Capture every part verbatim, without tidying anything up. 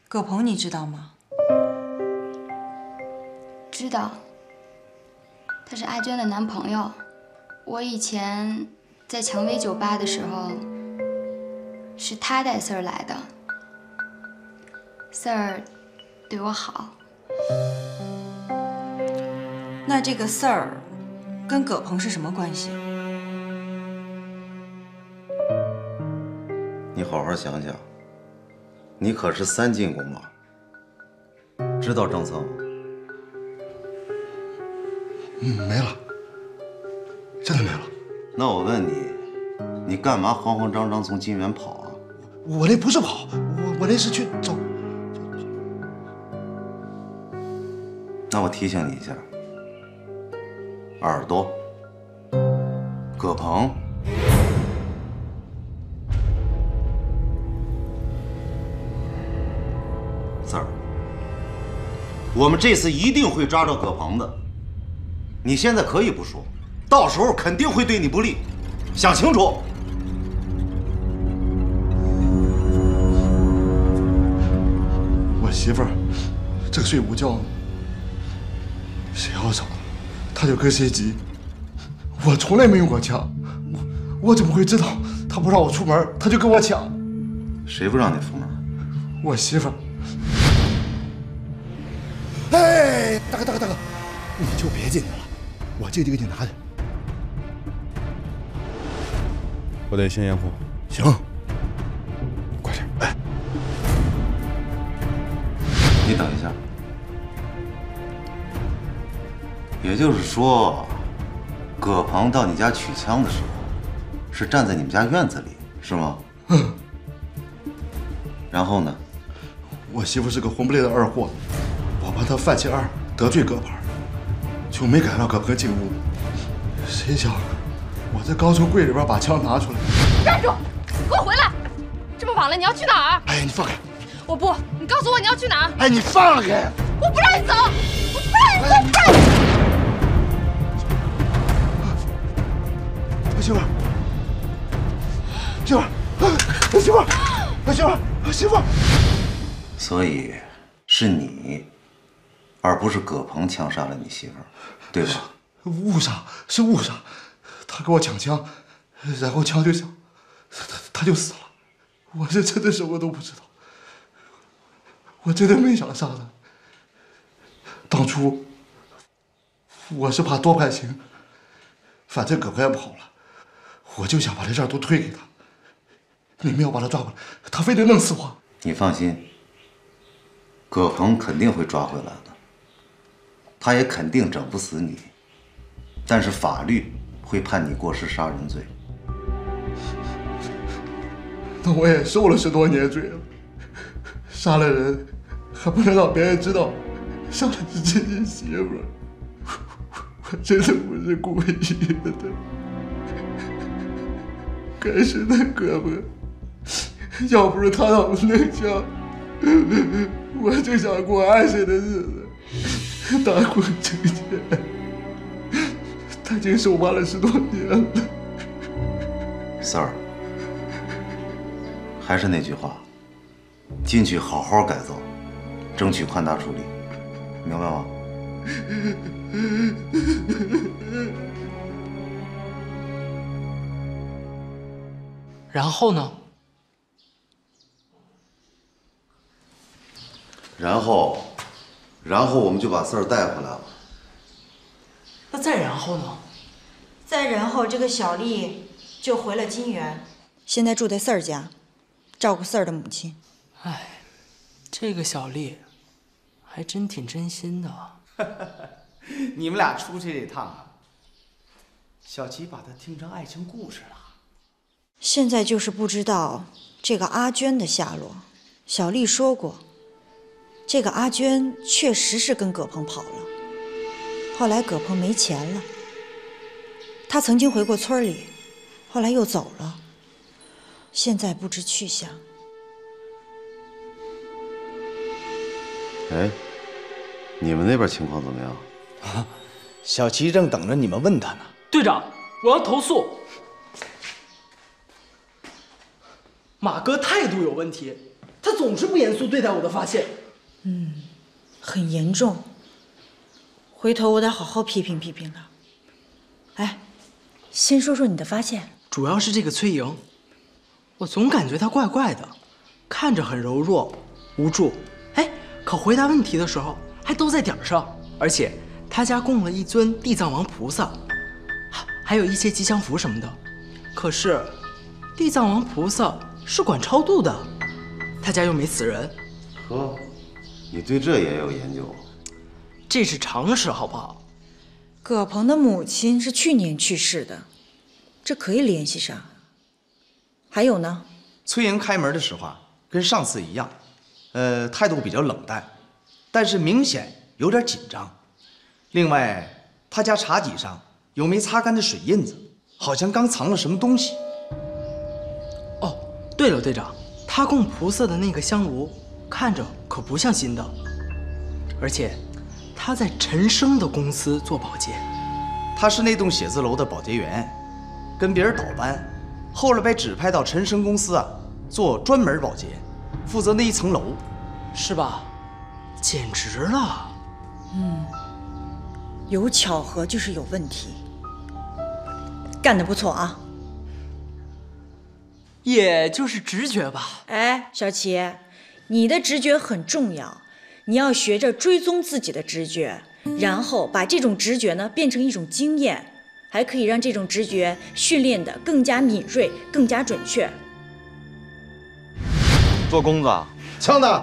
葛鹏你知道吗？ 知道，他是阿娟的男朋友。我以前在蔷薇酒吧的时候，是他带四儿来的。四儿对我好。 那这个四儿跟葛鹏是什么关系？ 你好好想想，你可是三进宫啊，知道政策吗？ 嗯，没了，真的没了。 那我问你，你干嘛慌慌张张从金源跑啊？ 我那不是跑，我我那是去找。 那我提醒你一下，耳朵，葛鹏。 四儿，我们这次一定会抓着葛鹏的。你现在可以不说，到时候肯定会对你不利，想清楚。 我媳妇儿正睡午觉呢，谁要找她就跟谁急。我从来没用过枪，我我怎么会知道她不让我出门，她就跟我抢？ 谁不让你出门？ 我媳妇儿。 哎，大哥，大哥，大哥，你就别进去了，我这就给你拿去。 我得先验货。 行，快点。哎， 你等一下。也就是说，葛鹏到你家取枪的时候，是站在你们家院子里，是吗？嗯。然后呢？ 我媳妇是个混不吝的二货子。 我怕他犯起二得罪葛鹏，就没敢让葛鹏进屋。谁想我在刚从柜里边把枪拿出来， 站住！给我回来！这么晚了，你要去哪儿？ 哎，你放开！ 我不，你告诉我你要去哪儿？ 哎，你放开！ 我不让你走！我不让你走！不让你走！媳妇儿，媳妇儿，媳妇儿，媳妇儿，媳妇儿。 所以是你。 而不是葛鹏枪杀了你媳妇儿，对吧？ 误杀是误杀，他给我抢枪，然后枪就响，他他就死了。我是真的什么都不知道，我真的没想杀他。当初我是怕多判刑，反正葛鹏也跑了，我就想把这事儿都推给他。你们要把他抓回来，他非得弄死我。 你放心，葛鹏肯定会抓回来的。 他也肯定整不死你，但是法律会判你过失杀人罪。 那我也受了十多年罪了，杀了人还不能让别人知道杀的是自己媳妇儿，我真的不是故意的。该死的葛鹏，要不是他让我弄枪，我就想过安生的日子。 打工挣钱，他已经受罚了十多年了。 四儿，还是那句话，进去好好改造，争取宽大处理，明白吗？ 然后呢？ 然后。 然后我们就把四儿带回来了。 那再然后呢？ 再然后，这个小丽就回了金源，现在住在四儿家，照顾四儿的母亲。 哎，这个小丽还真挺真心的。 你们俩出去这趟啊，小琪把它听成爱情故事了。 现在就是不知道这个阿娟的下落。小丽说过。 这个阿娟确实是跟葛鹏跑了，后来葛鹏没钱了，他曾经回过村里，后来又走了，现在不知去向。 哎，你们那边情况怎么样？ 啊，小齐正等着你们问他呢。 队长，我要投诉，马哥态度有问题。 他总是不严肃对待我的发现。 嗯，很严重。回头我得好好批评批评他。哎，先说说你的发现。 主要是这个崔莹，我总感觉她怪怪的，看着很柔弱、无助，哎，可回答问题的时候还都在点儿上。而且她家供了一尊地藏王菩萨，还有一些吉祥符什么的。可是地藏王菩萨是管超度的，他家又没死人。 呵，你对这也有研究？ 这是常识，好不好？ 葛鹏的母亲是去年去世的，这可以联系上。还有呢？ 崔莹开门的时候啊，跟上次一样，呃，态度比较冷淡，但是明显有点紧张。另外，他家茶几上有没擦干的水印子，好像刚藏了什么东西。 哦，对了，队长，他供菩萨的那个香炉，看着可不像新的，而且他在陈生的公司做保洁。 他是那栋写字楼的保洁员，跟别人倒班，后来被指派到陈生公司啊做专门保洁，负责那一层楼， 是吧？简直了！ 嗯，有巧合就是有问题。干得不错啊！ 也就是直觉吧。 哎，小齐，你的直觉很重要，你要学着追踪自己的直觉，然后把这种直觉呢变成一种经验，还可以让这种直觉训练得更加敏锐、更加准确。 做工子， 枪呢？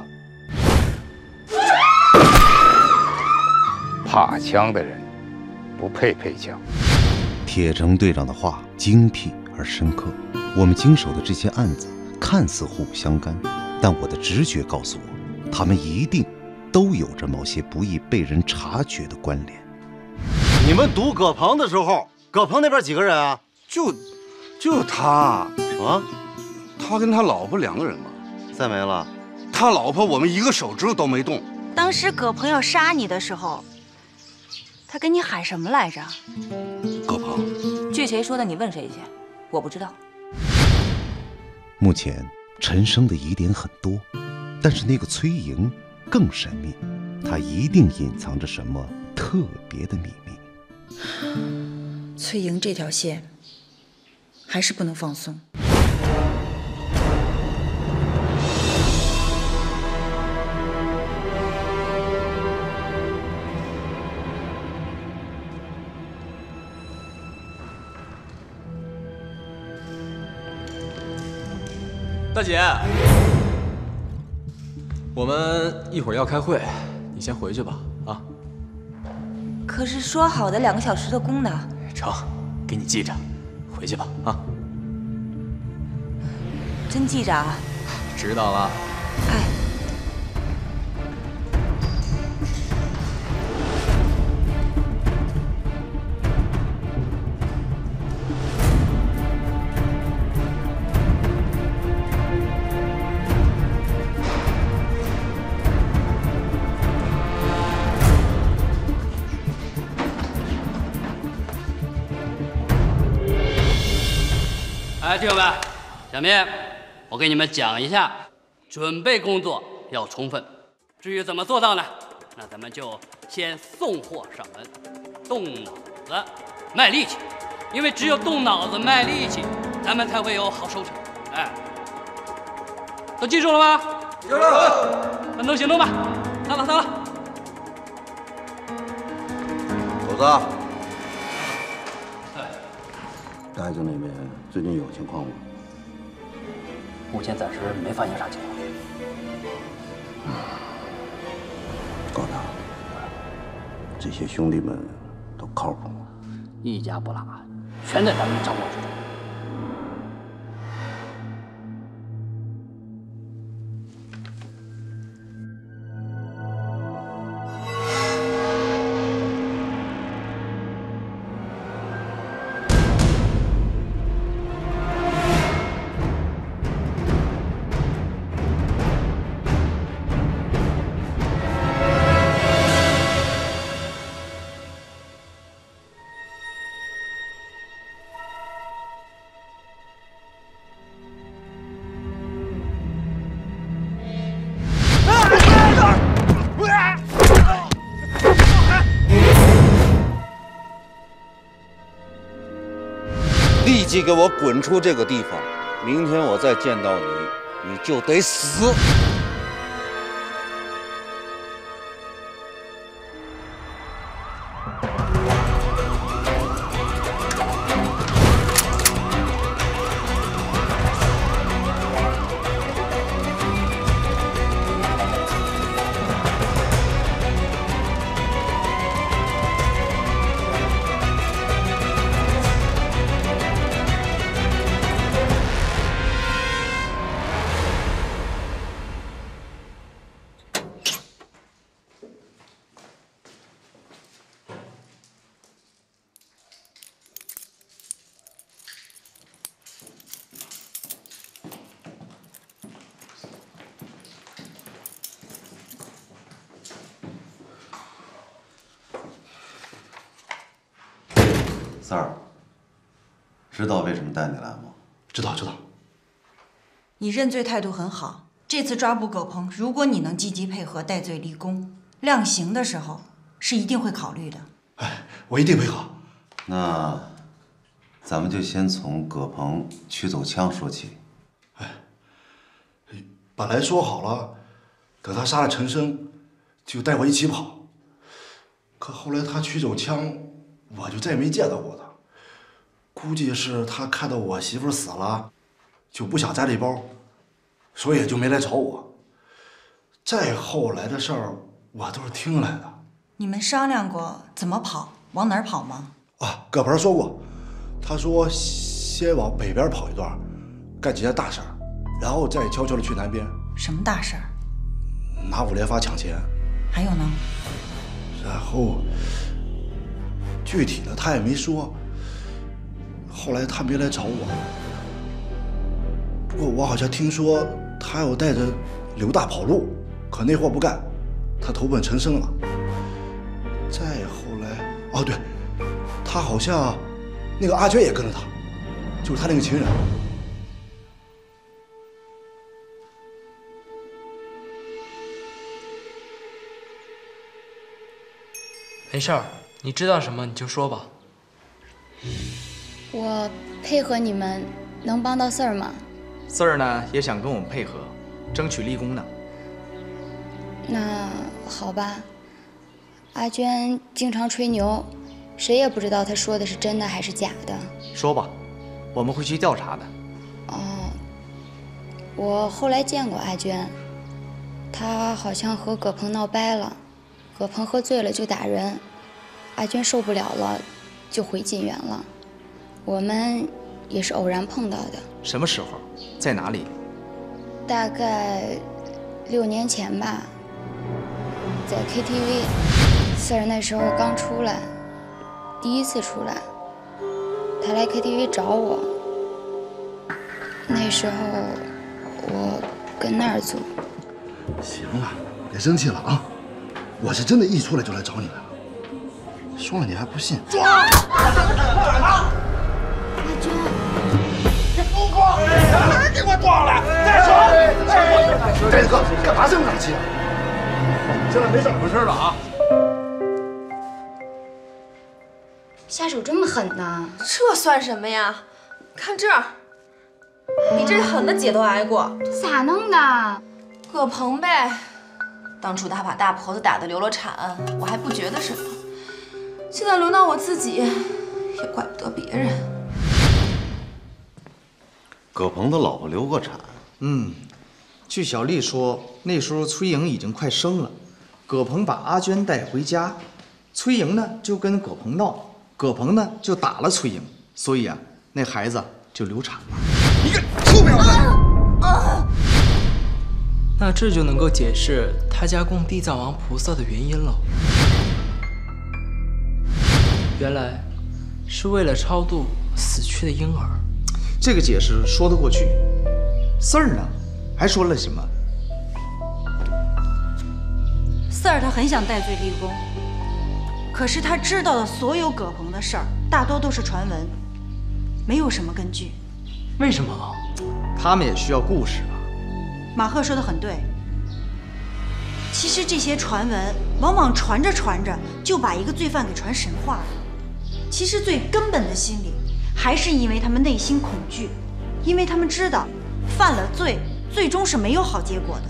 怕枪的人不配配枪。 铁城队长的话精辟而深刻。我们经手的这些案子看似互不相干，但我的直觉告诉我，他们一定都有着某些不易被人察觉的关联。 你们堵葛鹏的时候，葛鹏那边几个人啊？ 就就他什么？ 他跟他老婆两个人嘛。 再没了。 他老婆我们一个手指头都没动。 当时葛鹏要杀你的时候，他跟你喊什么来着？ 葛鹏， 据谁说的？你问谁去？我不知道。 目前陈生的疑点很多，但是那个崔莹更神秘，她一定隐藏着什么特别的秘密。 崔莹这条线还是不能放松。 大姐，我们一会儿要开会，你先回去吧，啊。 可是说好的两个小时的工呢？ 成，给你记着，回去吧，啊。 真记着啊？ 知道了。 哎。 哎，弟兄们，下面我给你们讲一下，准备工作要充分。至于怎么做到呢？那咱们就先送货上门，动脑子，卖力气。因为只有动脑子、卖力气，咱们才会有好收成。哎，都记住了吗？记住了。分头行动吧。散了，散了。 狗子。呆子那边最近有情况吗？ 目前暂时没发现啥情况。 嗯，高大，这些兄弟们都靠谱吗？ 一家不落，全在咱们掌握之中。 立即给我滚出这个地方！明天我再见到你，你就得死！ 三儿，知道为什么带你来吗？ 知道，知道。 你认罪态度很好，这次抓捕葛鹏，如果你能积极配合，戴罪立功，量刑的时候是一定会考虑的。 哎，我一定配合。 那咱们就先从葛鹏取走枪说起。 哎，本来说好了，等他杀了陈生，就带我一起跑。可后来他取走枪，我就再也没见到过他。估计是他看到我媳妇死了，就不想栽这包，所以就没来找我。再后来的事儿，我都是听来的。 你们商量过怎么跑，往哪儿跑吗？ 啊，葛鹏说过，他说先往北边跑一段，干几件大事儿，然后再悄悄的去南边。 什么大事儿？ 拿五连发抢钱。 还有呢？ 然后具体的他也没说。后来他没来找我，不过我好像听说他要带着刘大跑路，可那货不干，他投奔陈生了。再后来，哦对，他好像那个阿娟也跟着他，就是他那个情人。 没事儿，你知道什么你就说吧。 我配合你们，能帮到四儿吗？ 四儿呢也想跟我们配合，争取立功呢。 那好吧。阿娟经常吹牛，谁也不知道她说的是真的还是假的。 说吧，我们会去调查的。 哦，我后来见过阿娟，她好像和葛鹏闹掰了，葛鹏喝醉了就打人，阿娟受不了了，就回锦园了。我们也是偶然碰到的。 什么时候？在哪里？ 大概六年前吧，在 K T V。四儿那时候刚出来，第一次出来，他来 K T V 找我。那时候我跟那儿住。 行了，别生气了啊！我是真的一出来就来找你来了，说了你还不信。 抓！ 把门给我撞了！再说， 呆子哥，干嘛这么生气啊？行了，没事， 没事了啊。 下手这么狠呢？ 这算什么呀？看这儿，比这狠的姐都挨过。 咋弄的？ 葛鹏呗。当初他把大婆子打得流了产，我还不觉得什么。现在轮到我自己，也怪不得别人。 葛鹏的老婆流过产。 嗯，据小丽说，那时候崔莹已经快生了，葛鹏把阿娟带回家，崔莹呢就跟葛鹏闹，葛鹏呢就打了崔莹，所以啊，那孩子就流产了。 你个臭婊子！ 啊！ 那这就能够解释他家供地藏王菩萨的原因了。原来是为了超度死去的婴儿。 这个解释说得过去。四儿呢，还说了什么？ 四儿他很想戴罪立功，可是他知道的所有葛鹏的事儿，大多都是传闻，没有什么根据。 为什么？ 他们也需要故事啊。 马赫说的很对，其实这些传闻往往传着传着就把一个罪犯给传神化了。其实最根本的心理还是因为他们内心恐惧，因为他们知道犯了罪，最终是没有好结果的，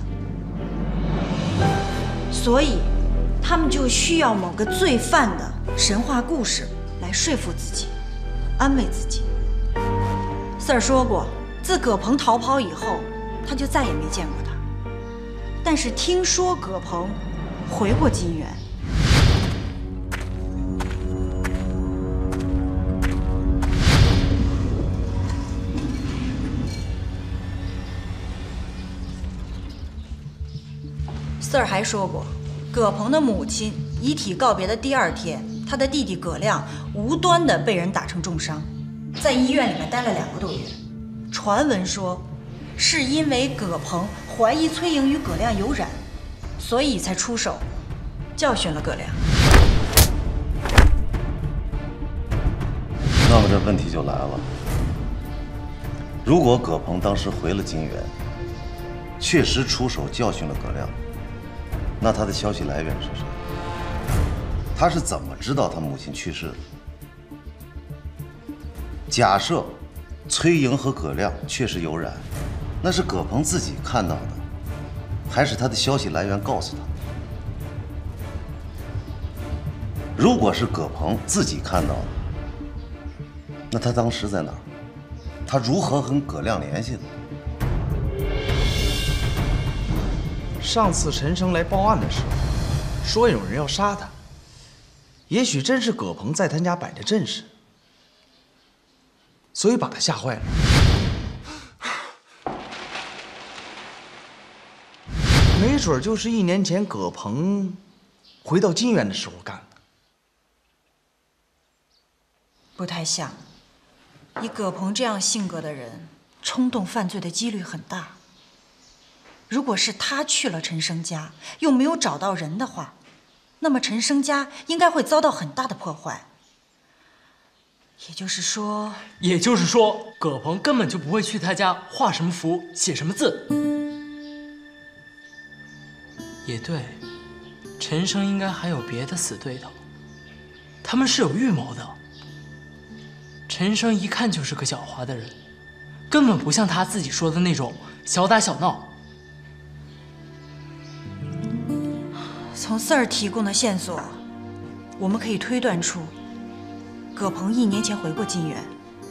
所以他们就需要某个罪犯的神话故事来说服自己，安慰自己。四儿说过，自葛鹏逃跑以后，他就再也没见过他。但是听说葛鹏回过金源。四儿还说过，葛鹏的母亲遗体告别的第二天，他的弟弟葛亮无端的被人打成重伤，在医院里面待了两个多月。传闻说，是因为葛鹏怀疑崔莹与葛亮有染，所以才出手教训了葛亮。 那么这问题就来了，如果葛鹏当时回了金源，确实出手教训了葛亮，那他的消息来源是谁？他是怎么知道他母亲去世的？假设崔莹和葛亮确实有染，那是葛鹏自己看到的，还是他的消息来源告诉他？如果是葛鹏自己看到的，那他当时在哪儿？他如何跟葛亮联系的？ 上次陈生来报案的时候，说有人要杀他，也许真是葛鹏在他家摆着阵势，所以把他吓坏了。没准就是一年前葛鹏回到金源的时候干的。 不太像，以葛鹏这样性格的人，冲动犯罪的几率很大。如果是他去了陈生家，又没有找到人的话，那么陈生家应该会遭到很大的破坏。也就是说， 也就是说，葛鹏根本就不会去他家画什么符、写什么字。也对，陈生应该还有别的死对头，他们是有预谋的。陈生一看就是个狡猾的人，根本不像他自己说的那种小打小闹。 从四儿提供的线索，我们可以推断出，葛鹏一年前回过金源。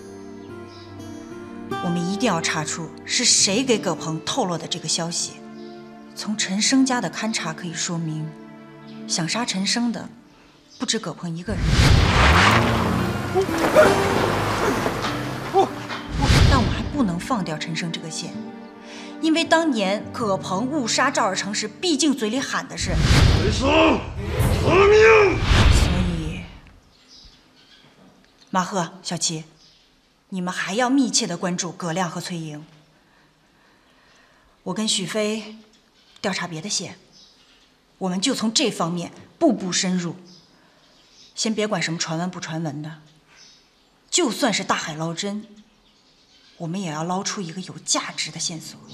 我们一定要查出是谁给葛鹏透露的这个消息。从陈生家的勘查可以说明，想杀陈生的不止葛鹏一个人。但我还不能放掉陈生这个线。因为当年葛鹏误杀赵尔成时，毕竟嘴里喊的是“ 陈生，革命”， 所以马赫、小齐，你们还要密切的关注葛亮和崔莹。我跟许飞调查别的线，我们就从这方面步步深入。先别管什么传闻不传闻的，就算是大海捞针，我们也要捞出一个有价值的线索。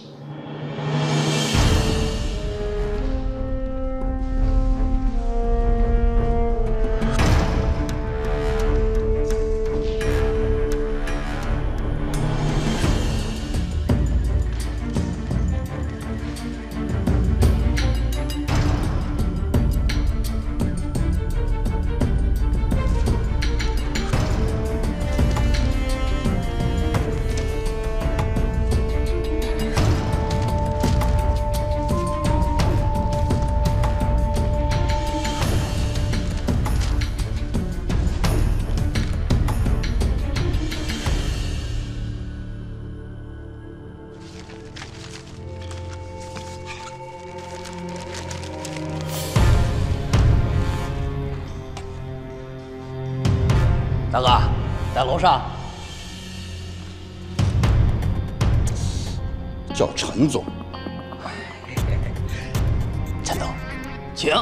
大哥，在楼上。 叫陈总。 陈总，请。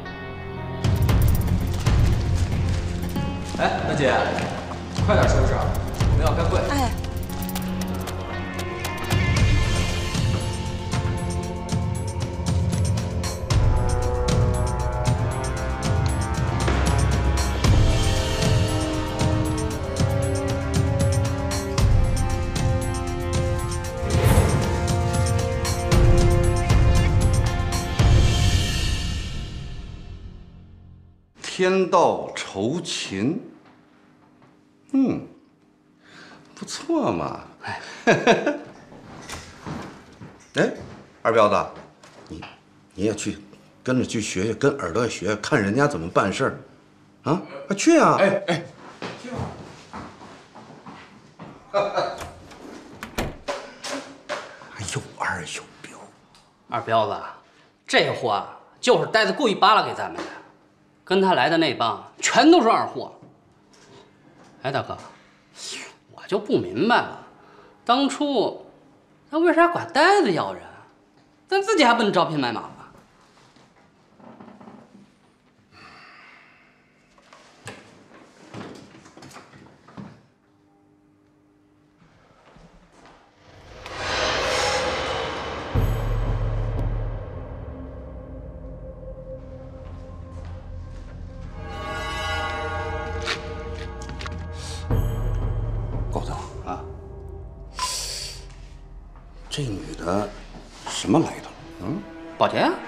哎，大姐，快点收拾，我们要开会。 哎。 天道酬勤，嗯，不错嘛。哎，哎，二彪子，你你也去跟着去学学，跟耳朵也学，看人家怎么办事儿，啊，快去啊！ 哎哎， 去吧。又二又彪， 二彪子，这货啊，就是呆子故意扒拉给咱们的，跟他来的那帮全都是二货。哎，大哥，我就不明白了，当初他为啥管呆子要人，咱自己还不能招兵买马吗？ 这女的什么来头？嗯， 保洁啊？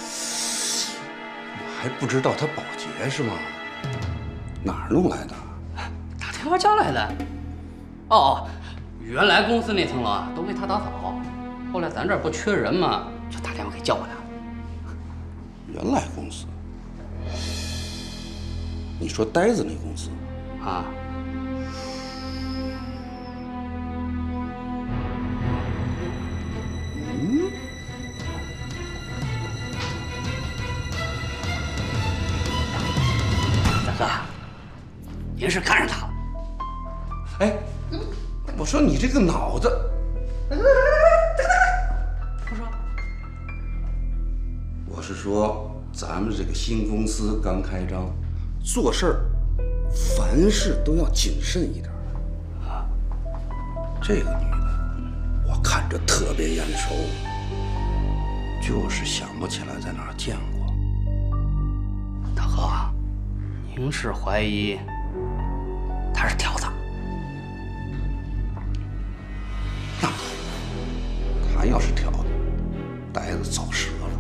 我还不知道她保洁是吗？哪儿弄来的？ 打电话叫来的。哦哦，原来公司那层楼啊都为她打扫，后来咱这儿不缺人嘛，就打电话给叫过来了。 原来公司？你说呆子那公司？ 啊。您是看上他了？ 哎，我说你这个脑子， 不说， 我是说咱们这个新公司刚开张，做事儿凡事都要谨慎一点啊。这个女的，我看着特别眼熟，就是想不起来在哪儿见过。 大哥，您是怀疑？他是条子， 那不，他要是条子，呆子早折了。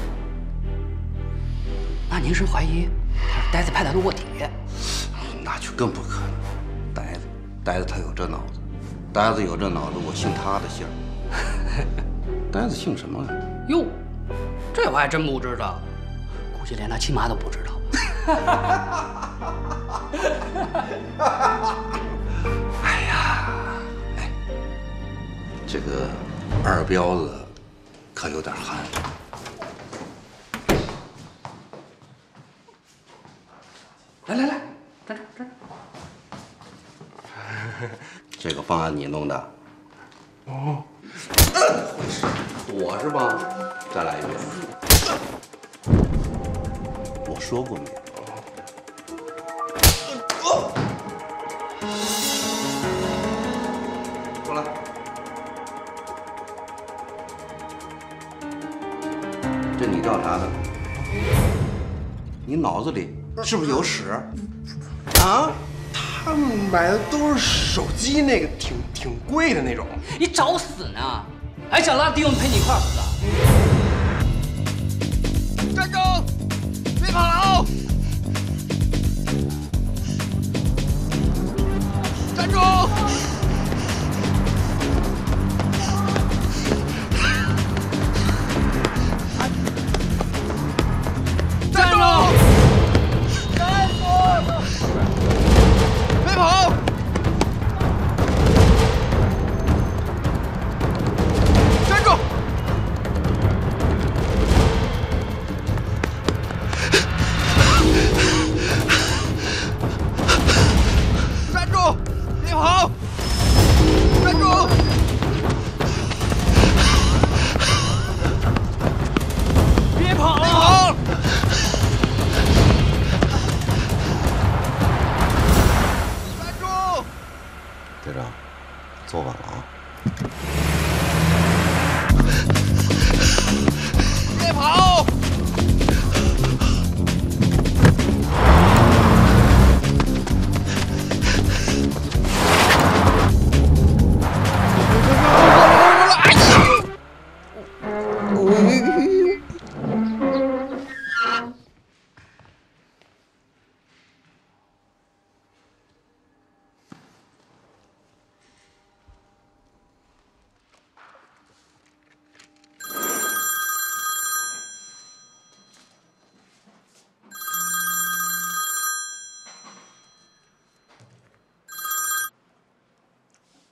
那您是怀疑他是呆子派来的卧底？ 那就更不可能。呆子，呆子他有这脑子，呆子有这脑子，我姓他的姓。呆子姓什么来着？ 哟，这我还真不知道，估计连他亲妈都不知道。 哎呀，哎，这个二彪子可有点憨。来来来，站这站这。这个方案你弄的？哦。躲是吧？再来一遍。我说过没有？过来。这你调查的？你脑子里是不是有屎？ 啊？他们买的都是手机，那个挺挺贵的那种。 你找死呢？还想拉弟兄陪你一块儿死啊？ 站住！别跑了！站住！站住！站住！别跑！站住！站住！别跑！站住！别跑！别跑！站住！ 队长，坐稳了啊！ 别跑！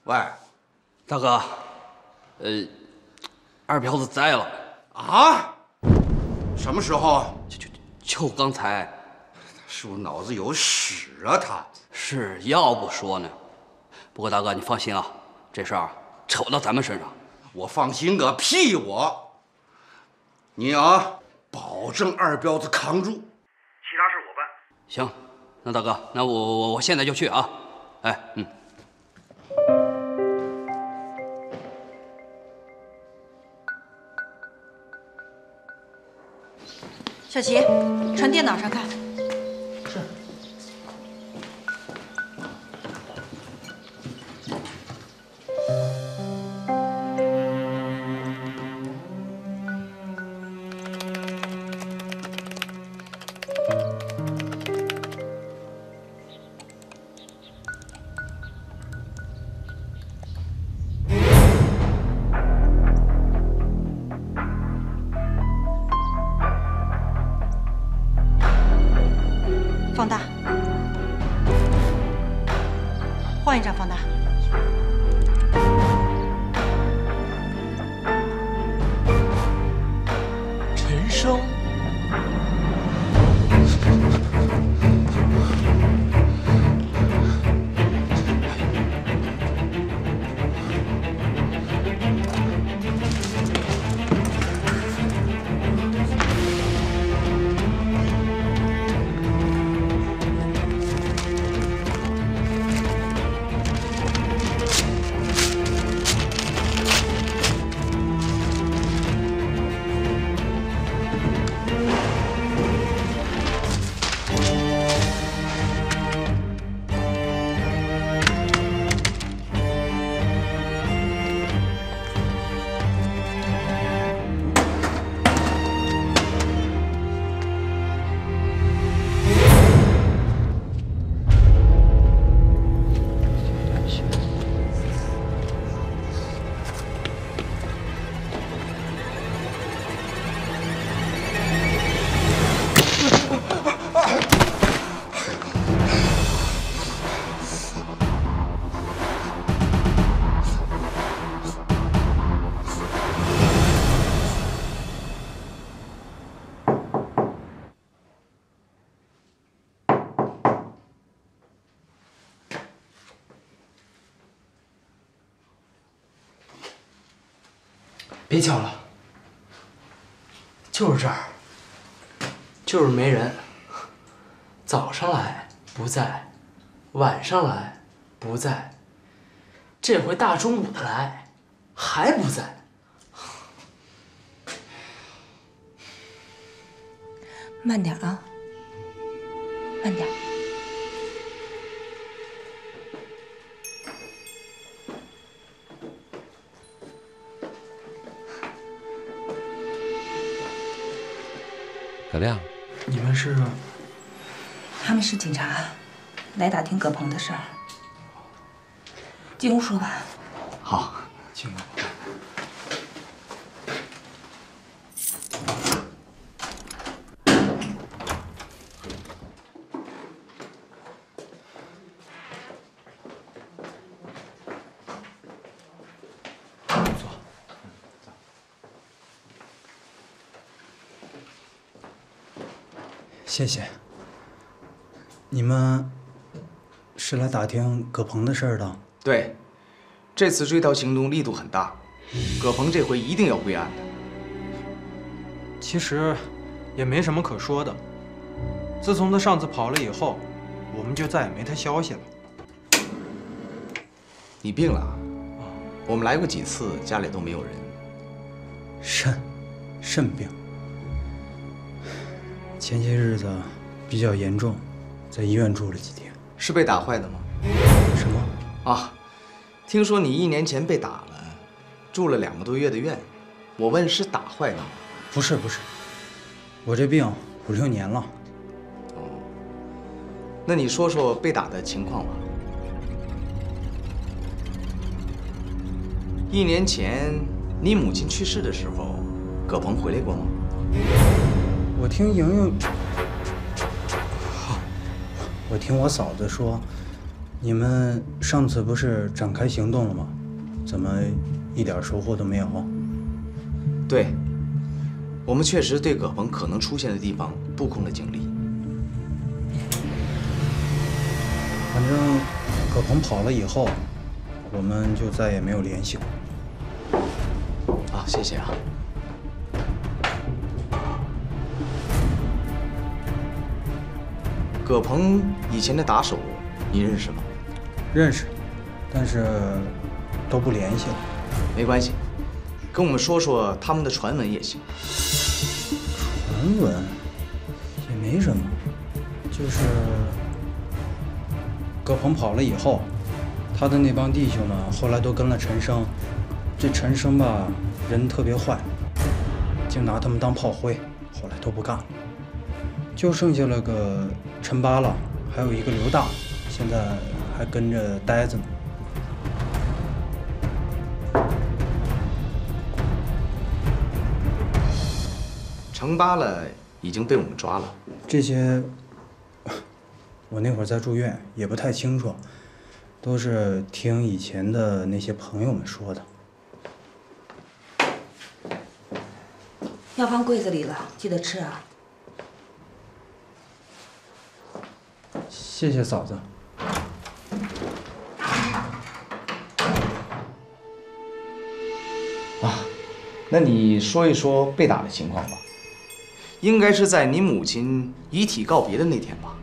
喂， 大哥，呃，二彪子栽了啊？什么时候？ 就就就刚才。 是不是脑子有屎啊？他是要不说呢。不过大哥，你放心啊，这事儿扯不到咱们身上。 我放心个屁！我，你啊，保证二彪子扛住，其他事我办。 行，那大哥，那我我我现在就去啊。哎，嗯。 小齐，传电脑上看。 是。 放大，换一张放大。 陈升，别敲了，就是这儿，就是没人。早上来不在，晚上来不在，这回大中午的来还不在。 慢点啊，慢点。 葛亮， 你们是？ 他们是警察，来打听葛鹏的事儿。进屋说吧。 好，进屋。 谢谢。你们是来打听葛鹏的事儿的？ 对，这次追逃行动力度很大，葛鹏这回一定要归案的。 其实也没什么可说的。自从他上次跑了以后，我们就再也没他消息了。 你病了？我们来过几次，家里都没有人。 肾，肾病。前些日子比较严重，在医院住了几天。 是被打坏的吗？ 什么？ 啊，听说你一年前被打了，住了两个多月的院。我问是打坏的吗？ 不是不是，我这病五六年了。 哦，那你说说被打的情况吧。一年前你母亲去世的时候，葛鹏回来过吗？ 我听莹莹，我听我嫂子说， 你们上次不是展开行动了吗？怎么一点收获都没有？ 对，我们确实对葛鹏可能出现的地方布控了警力。 反正葛鹏跑了以后，我们就再也没有联系过。 啊，谢谢啊。葛鹏以前的打手，你认识吗？ 认识，但是都不联系了。 没关系，跟我们说说他们的传闻也行。 传闻也没什么，就是葛鹏跑了以后，他的那帮弟兄们后来都跟了陈生。这陈生吧，人特别坏，竟拿他们当炮灰，后来都不干了。就剩下了个陈八了，还有一个刘大，现在还跟着呆着呢。 程八了已经被我们抓了。 这些我那会儿在住院，也不太清楚，都是听以前的那些朋友们说的。 药放柜子里了，记得吃啊。 谢谢嫂子。 啊，那你说一说被打的情况吧。应该是在你母亲遗体告别的那天吧？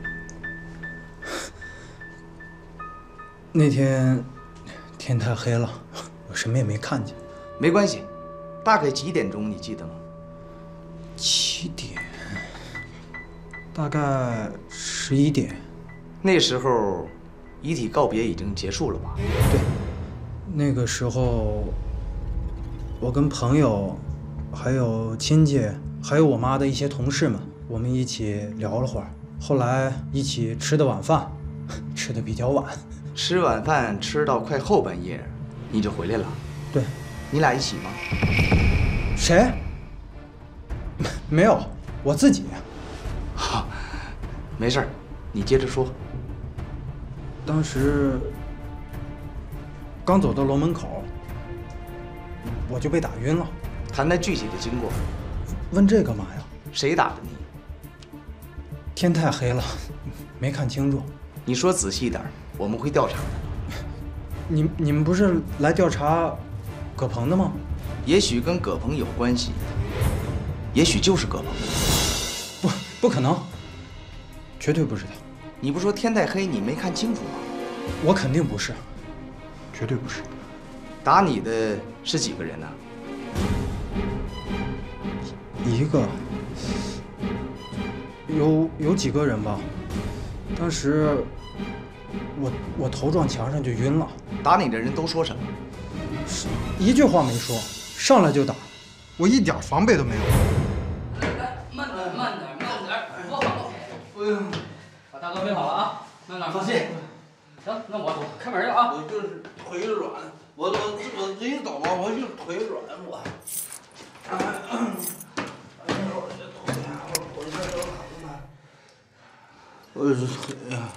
那天天太黑了，我什么也没看见。 没关系，大概几点钟你记得吗？ 七点，大概十一点。 那时候，遗体告别已经结束了吧？ 对，那个时候，我跟朋友，还有亲戚，还有我妈的一些同事们，我们一起聊了会儿。后来一起吃的晚饭，吃的比较晚。 吃晚饭吃到快后半夜，你就回来了？ 对。 你俩一起吗？ 谁？没有，我自己。 好，没事儿，你接着说。 当时刚走到楼门口，我就被打晕了。 谈谈具体的经过。 问这干嘛呀？ 谁打的你？ 天太黑了，没看清楚。 你说仔细点，我们会调查的。 你你们不是来调查葛鹏的吗？ 也许跟葛鹏有关系，也许就是葛鹏。 不，不可能，绝对不是他。 你不说天太黑，你没看清楚吗？ 我肯定不是，绝对不是。 打你的是几个人呢？ 一个，有有几个人吧。当时我我头撞墙上就晕了。 打你的人都说什么？ 一句话没说，上来就打，我一点防备都没有。 慢点，慢点，慢点，不好。不用，把大哥背好了啊，慢点，放心。行，那我开门去啊。 我就是腿软，我我我领导啊，我就是腿软我。哎呀，我这腿啊，我这都疼啊。我这腿呀。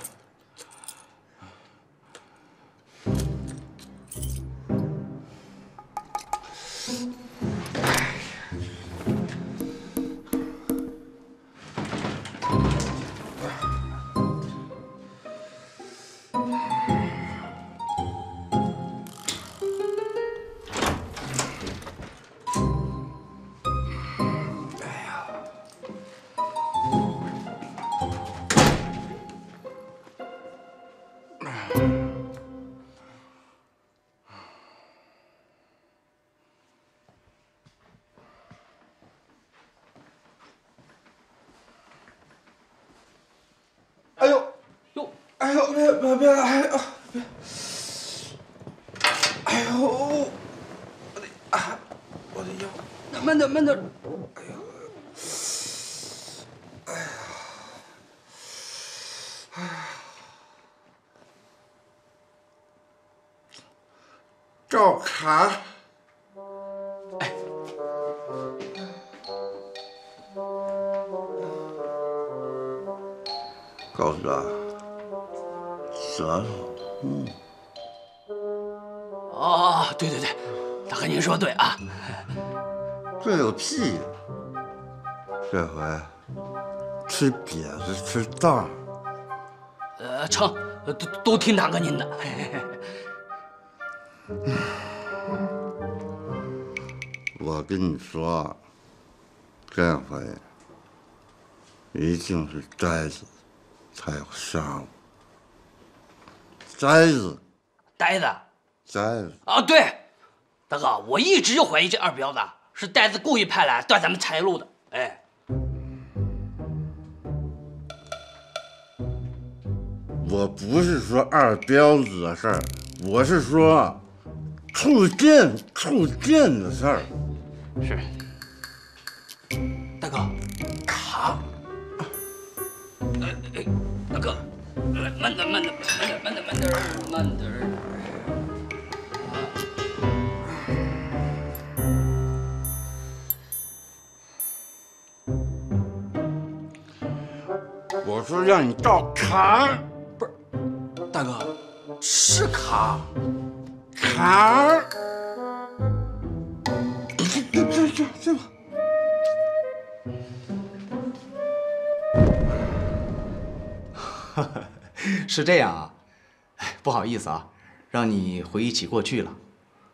哎呦，呦，哎呦，别别别，哎呦，别，哎呦，我的啊，我的腰， 慢点，慢点。 哎呦，哎呀，哎呀，赵侃，哎。高志啊，什舌头，嗯。 哦，对对对，大哥您说对啊。 这有屁呀！这回吃瘪子吃蛋儿。 呃，成，都都听大哥您的。 我跟你说，这回一定是呆子才要杀我。呆子， 呆子， 呆子啊，对，大哥，我一直就怀疑这二彪子是呆子故意派来断咱们财路的。哎， 我不是说二彪子的事儿，我是说触电触电的事儿。 是，大哥，卡，呃，哎，大哥，慢点，慢点，慢点，慢点，慢点，慢点。 我说让你照卡， 不是，大哥，是卡， 卡。这这这这吧。 是这样啊，哎，不好意思啊，让你回忆起过去了。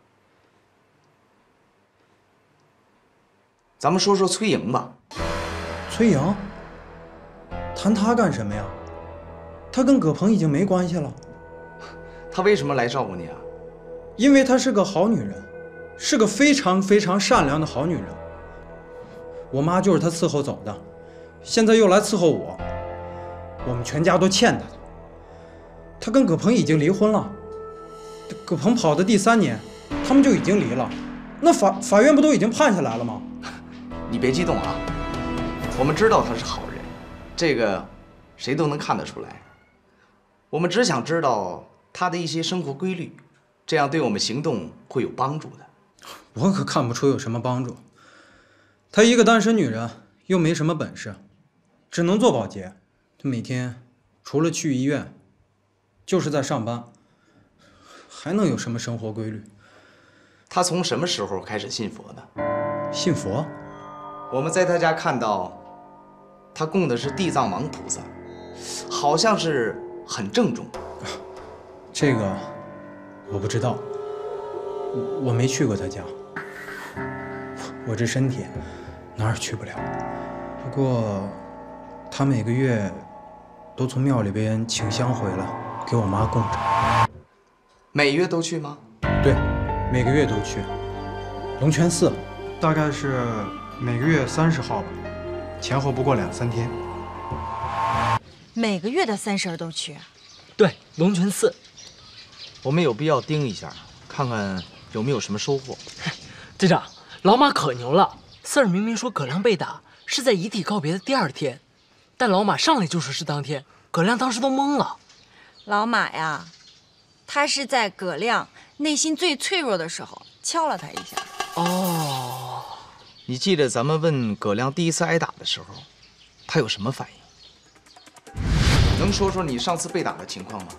咱们说说崔莹吧。 崔莹？谈她干什么呀？她跟葛鹏已经没关系了。 她为什么来照顾你啊？ 因为她是个好女人，是个非常非常善良的好女人。我妈就是她伺候走的，现在又来伺候我，我们全家都欠她的。她跟葛鹏已经离婚了，葛鹏跑的第三年，他们就已经离了。那法法院不都已经判下来了吗？ 你别激动啊，我们知道他是好人，这个谁都能看得出来。我们只想知道他的一些生活规律，这样对我们行动会有帮助的。 我可看不出有什么帮助。她一个单身女人，又没什么本事，只能做保洁。她每天除了去医院，就是在上班，还能有什么生活规律？ 她从什么时候开始信佛的？ 信佛？ 我们在他家看到，他供的是地藏王菩萨，好像是很郑重。 这个我不知道，我没去过他家，我这身体哪儿也去不了。不过他每个月都从庙里边请香回来给我妈供着。 每月都去吗？ 对，每个月都去。龙泉寺大概是每个月三十号吧，前后不过两三天。 每个月的三十都去？ 对，龙泉寺。 我们有必要盯一下，看看有没有什么收获。 队长，老马可牛了，四儿明明说葛亮被打是在遗体告别的第二天，但老马上来就说是当天，葛亮当时都懵了。 老马呀，他是在葛亮内心最脆弱的时候敲了他一下。 哦， 你记得咱们问葛亮第一次挨打的时候，他有什么反应？能说说你上次被打的情况吗？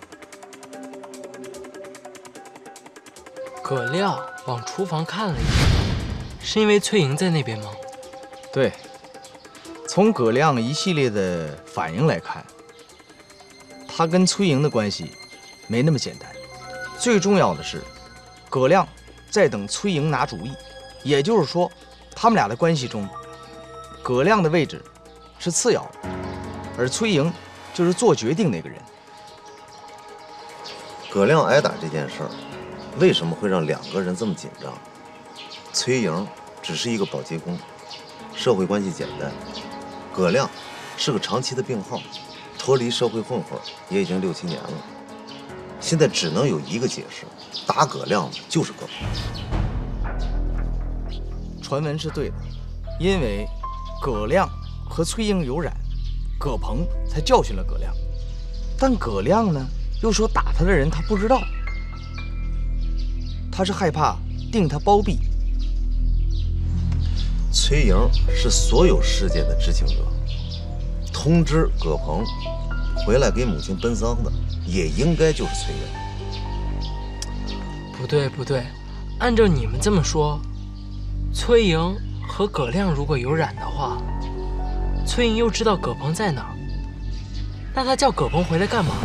葛亮往厨房看了一眼，是因为崔莹在那边吗？ 对，从葛亮一系列的反应来看，他跟崔莹的关系没那么简单。最重要的是，葛亮在等崔莹拿主意，也就是说，他们俩的关系中，葛亮的位置是次要的，而崔莹就是做决定那个人。 葛亮挨打这件事儿，为什么会让两个人这么紧张？崔莹只是一个保洁工，社会关系简单；葛亮是个长期的病号，脱离社会混混也已经六七年了。现在只能有一个解释：打葛亮的就是葛鹏。 传闻是对的，因为葛亮和崔莹有染，葛鹏才教训了葛亮。但葛亮呢，又说打他的人他不知道，他是害怕定他包庇。 崔莹是所有事件的知情者，通知葛鹏回来给母亲奔丧的， 也应该就是崔莹。 不对不对，按照你们这么说，崔莹和葛亮如果有染的话，崔莹又知道葛鹏在哪儿，那她叫葛鹏回来干嘛？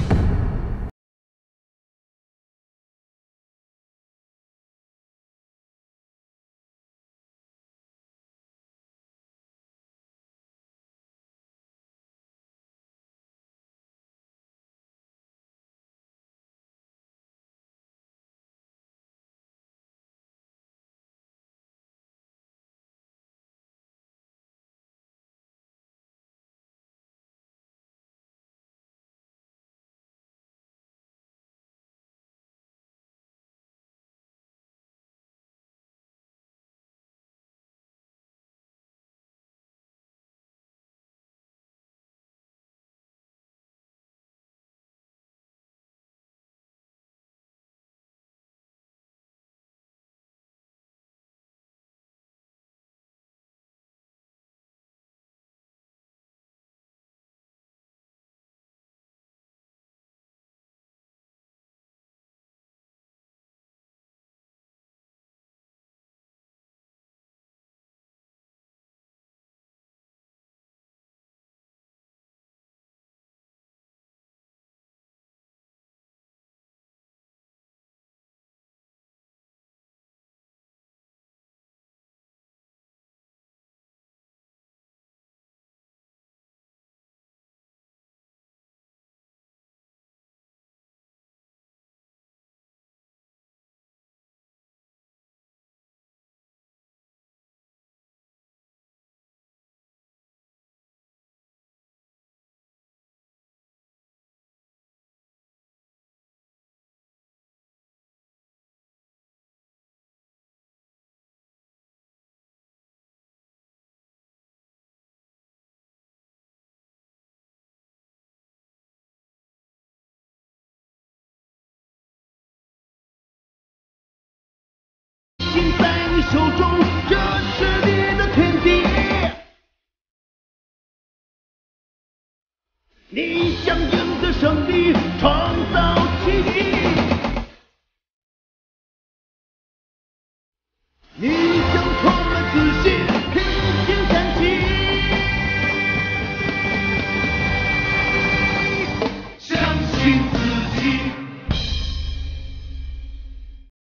心在你手中，这是你的天地。你想赢得胜利，创造奇迹。你。